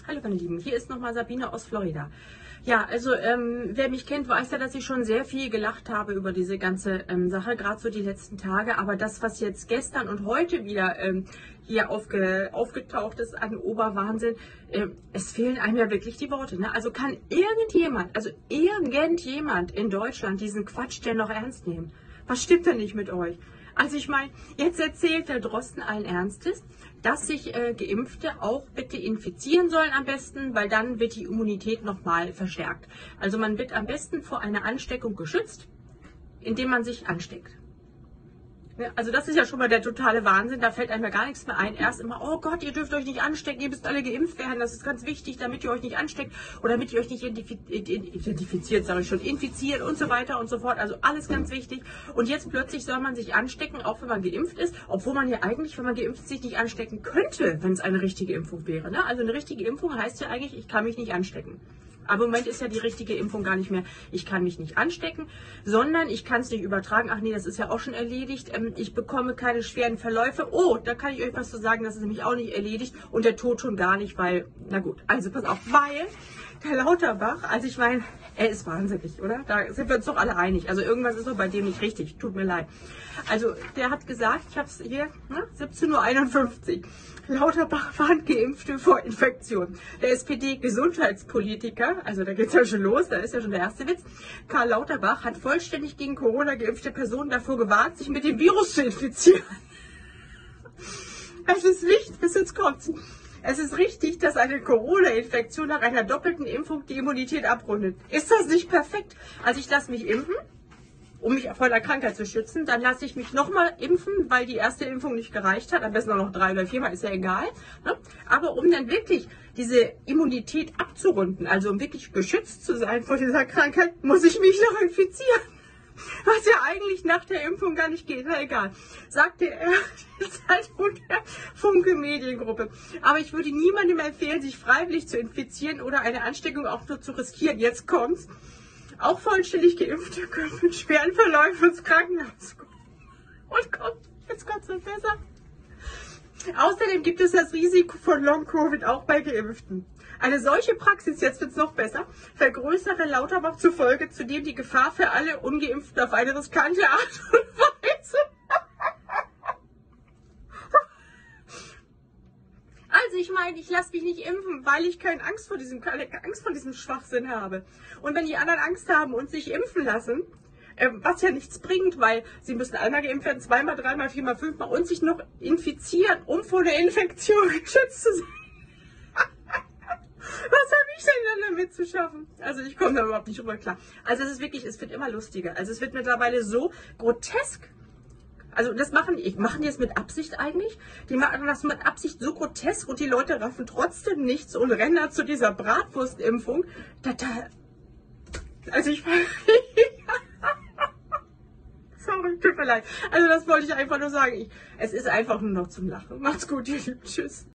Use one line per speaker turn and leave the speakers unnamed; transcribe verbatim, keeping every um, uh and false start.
Hallo meine Lieben, hier ist nochmal Sabine aus Florida. Ja, also ähm, wer mich kennt, weiß ja, dass ich schon sehr viel gelacht habe über diese ganze ähm, Sache, gerade so die letzten Tage. Aber das, was jetzt gestern und heute wieder ähm, hier aufge, aufgetaucht ist an Oberwahnsinn, äh, es fehlen einem ja wirklich die Worte. Ne? Also kann irgendjemand, also irgendjemand in Deutschland diesen Quatsch denn noch ernst nehmen? Was stimmt denn nicht mit euch? Also ich meine, jetzt erzählt der Drosten allen Ernstes, dass sich äh, Geimpfte auch bitte infizieren sollen am besten, weil dann wird die Immunität nochmal verstärkt. Also man wird am besten vor einer Ansteckung geschützt, indem man sich ansteckt. Ja, also das ist ja schon mal der totale Wahnsinn, da fällt einem ja gar nichts mehr ein. Erst immer, oh Gott, ihr dürft euch nicht anstecken, ihr müsst alle geimpft werden, das ist ganz wichtig, damit ihr euch nicht ansteckt oder damit ihr euch nicht identifiziert, sage ich schon, infiziert und so weiter und so fort. Also alles ganz wichtig. Und jetzt plötzlich soll man sich anstecken, auch wenn man geimpft ist, obwohl man ja eigentlich, wenn man geimpft ist, sich nicht anstecken könnte, wenn es eine richtige Impfung wäre. Ne? Also eine richtige Impfung heißt ja eigentlich, ich kann mich nicht anstecken. Aber im Moment ist ja die richtige Impfung gar nicht mehr, ich kann mich nicht anstecken, sondern ich kann es nicht übertragen. Ach nee, das ist ja auch schon erledigt. Ähm, ich bekomme keine schweren Verläufe. Oh, da kann ich euch was zu sagen, das ist nämlich auch nicht erledigt. Und der Tod schon gar nicht, weil, na gut, also pass auf, weil der Lauterbach, also ich meine, er ist wahnsinnig, oder? Da sind wir uns doch alle einig. Also irgendwas ist doch bei dem nicht richtig, tut mir leid. Also der hat gesagt, ich habe es hier, ne, siebzehn Uhr einundfünfzig, Lauterbach warnt Geimpfte vor Infektion. Der S P D-Gesundheitspolitiker, also da geht es ja schon los, da ist ja schon der erste Witz, Karl Lauterbach hat vollständig gegen Corona geimpfte Personen davor gewarnt, sich mit dem Virus zu infizieren. Es ist wichtig, bis jetzt kommt's. Es ist richtig, dass eine Corona-Infektion nach einer doppelten Impfung die Immunität abrundet. Ist das nicht perfekt? Also ich lasse mich impfen, um mich vor der Krankheit zu schützen. Dann lasse ich mich nochmal impfen, weil die erste Impfung nicht gereicht hat. Am besten auch noch drei oder viermal, ist ja egal. Ne? Aber um dann wirklich diese Immunität abzurunden, also um wirklich geschützt zu sein vor dieser Krankheit, muss ich mich noch infizieren. Was ja eigentlich nach der Impfung gar nicht geht. Na egal. Sagte er, die Zeitung der Funke Mediengruppe. Aber ich würde niemandem empfehlen, sich freiwillig zu infizieren oder eine Ansteckung auch nur zu riskieren. Jetzt kommt's. Auch vollständig Geimpfte können mit schweren Verläufen ins Krankenhaus kommen. Und kommt, jetzt kommt's noch besser. Außerdem gibt es das Risiko von Long-Covid auch bei Geimpften. Eine solche Praxis, jetzt wird es noch besser, vergrößere Lauterbach zufolge zudem die Gefahr für alle Ungeimpften auf eine riskante Art und Weise. Also ich meine, ich lasse mich nicht impfen, weil ich keine Angst vor diesem, keine Angst vor diesem Schwachsinn habe. Und wenn die anderen Angst haben und sich impfen lassen, äh, was ja nichts bringt, weil sie müssen einmal geimpft werden, zweimal, dreimal, viermal, fünfmal und sich noch infizieren, um vor der Infektion geschützt zu sein. Was habe ich denn dann damit zu schaffen? Also ich komme da überhaupt nicht drüber klar. Also es ist wirklich, es wird immer lustiger. Also es wird mittlerweile so grotesk. Also das machen die, machen die es mit Absicht eigentlich? Die machen das mit Absicht so grotesk und die Leute raffen trotzdem nichts und rennen da zu dieser Bratwurstimpfung. Da, da, also ich... Sorry, tut mir leid. Also das wollte ich einfach nur sagen. Ich, es ist einfach nur noch zum Lachen. Macht's gut, ihr Lieben. Tschüss.